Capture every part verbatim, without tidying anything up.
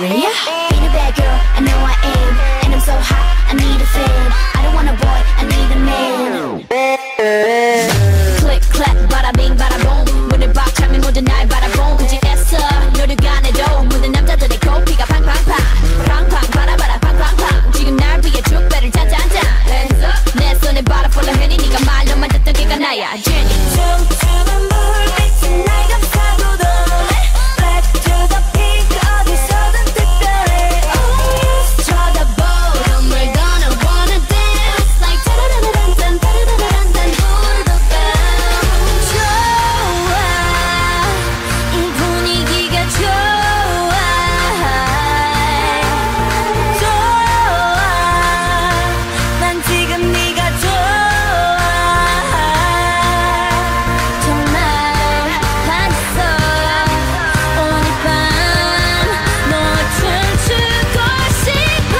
Being a bad girl, I know I am. And I'm so hot, I need a fan. I don't want a boy, I need a man. Click, clap, bada bing, bada boom. 문을 박 차면 모든 날 바라본 그지겠어. 노력 안 해도 모든 남자들의 코피가 팡팡팡 팡팡 바라바라 팡팡팡. 지금 날 위해 축배를 짜잔짠. 내 손에 바라 폴라 흔히 네가 말로만 듣던 걔가 나야 Jenny. 춤추는 불빛이 날 감싸고 도네. Black to the pink 어디서든 특별해. 쳐다보 정말 gonna wanna dance like 따라라란딴 따라라란딴 hold the bell. 좋아 이 분위기가 좋아. 좋아 난 지금 네가 좋아. 정말 반했어 오늘 밤 너와 춤추고 싶어.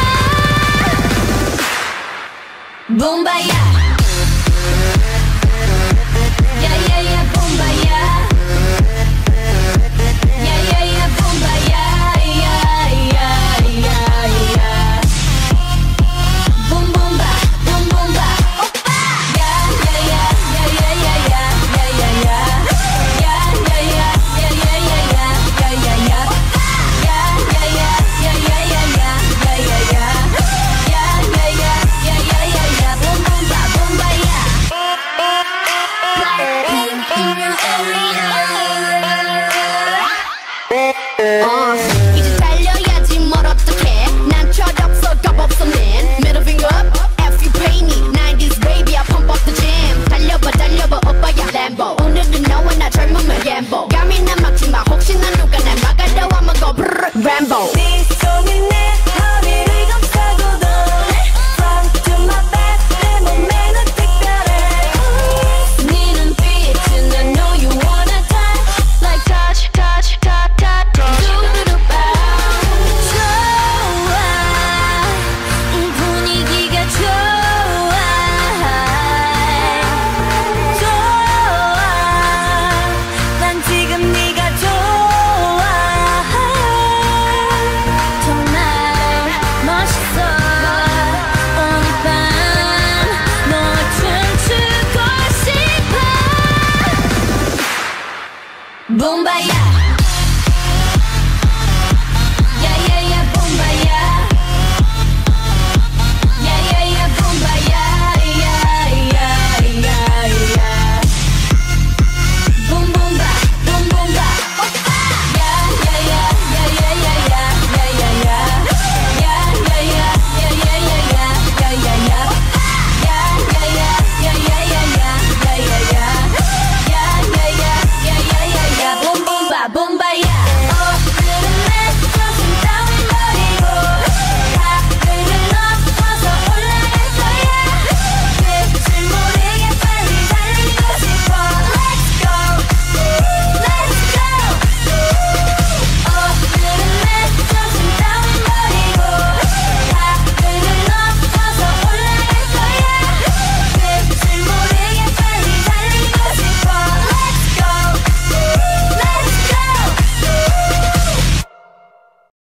붐바야 야야야 붐바야 야야야 붐바야 야야야야 붐붐바 붐붐바 오빠 야야야 야야야야 야야야 야야야 야야야야 야야야 야야야 야야야야 야야야 야야야 야야야야 붐붐바 붐바야. Blackpink in your area. 어, 이제 달려야지 뭘 어떡해. 난 철없어 겁없어 man. Middle finger up if you pay me. nineties baby I pump up the jam. 달려봐 달려봐 오빠야 Lambo. 오늘은 너와 나 젊으면 gamble. 감이나 막지마 혹시나 누가 날 막아도 I'ma go brrr Rambo. 네 손이 내 허리를 감싸고 도네. Front to my back 내 몸매는 특별해. 네 눈빛은 I know you wanna touch like touch touch touch touch 두루루빠. 좋아 이 분위기가 좋아. 좋아 난 지금 네가 좋아. 정말 멋있어 오늘 밤 너와 춤추고 싶어. 붐바야